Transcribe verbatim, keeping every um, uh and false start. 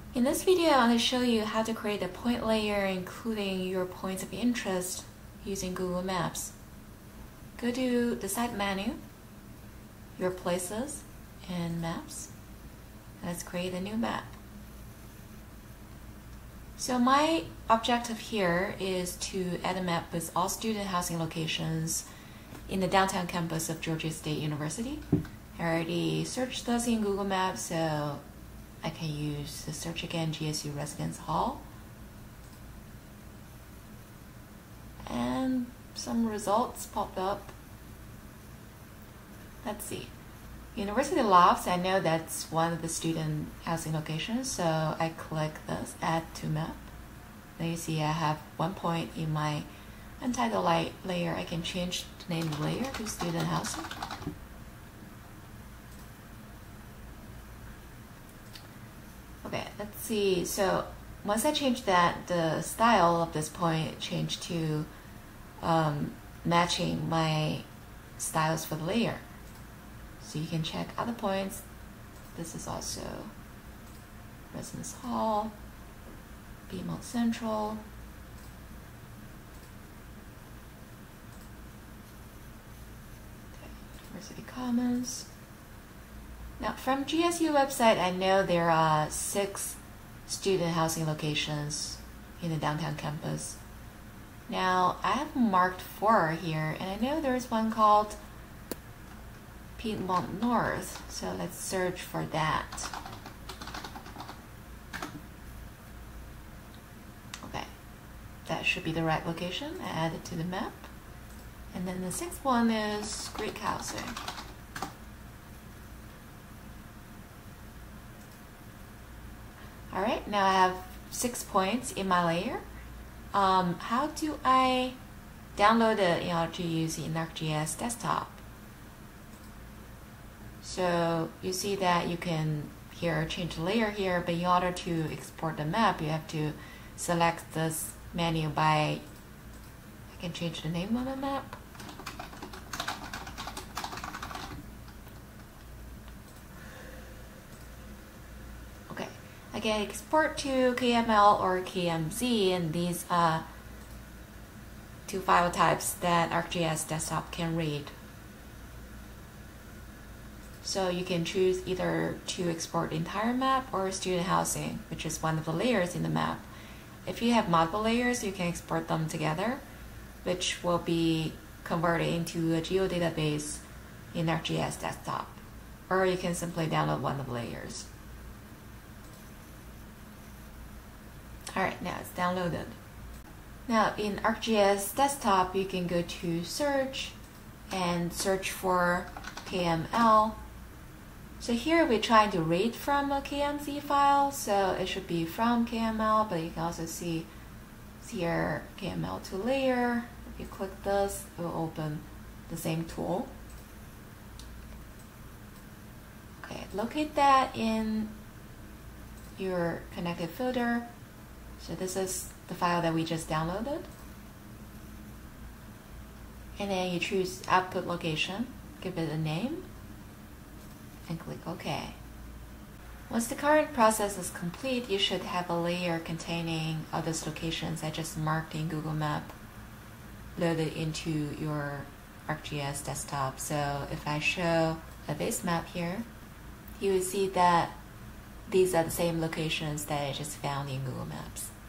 In this video, I'm going to show you how to create a point layer including your points of interest using Google Maps. Go to the side menu, your places, and maps. Let's create a new map. So my objective here is to add a map with all student housing locations in the downtown campus of Georgia State University. I already searched those in Google Maps, so I can use the search again, G S U Residence Hall. And some results popped up. Let's see. University Lofts, I know that's one of the student housing locations, so I click this, add to map. Then you see I have one point in my untitled light layer. I can change the name of the layer to student housing. Okay, let's see. So once I change that, the style of this point changed to um, matching my styles for the layer. So you can check other points. This is also Residence Hall, Beamont Central, okay, University Commons. Now, from G S U website, I know there are six student housing locations in the downtown campus. Now, I have marked four here, and I know there's one called Piedmont North, so let's search for that. Okay, that should be the right location. I add it to the map. And then the sixth one is Greek housing. All right, now I have six points in my layer. Um, how do I download it in order to use in ArcGIS Desktop? So you see that you can here change the layer here, but in order to export the map, you have to select this menu by, I can change the name of the map. Okay, I can export to K M L or K M Z, and these are two file types that ArcGIS Desktop can read. So you can choose either to export the entire map or student housing, which is one of the layers in the map. If you have multiple layers, you can export them together, which will be converted into a geodatabase in ArcGIS Desktop. Or you can simply download one of the layers. Alright, now it's downloaded. Now in ArcGIS Desktop, you can go to search and search for K M L. So here we're trying to read from a K M Z file, so it should be from K M L, but you can also see here K M L to layer. If you click this, it will open the same tool. Okay, locate that in your connected folder. So this is the file that we just downloaded. And then you choose output location, give it a name, and click OK. Once the current process is complete, you should have a layer containing all those locations I just marked in Google Map loaded into your ArcGIS Desktop. So if I show a base map here, you will see that these are the same locations that I just found in Google Maps.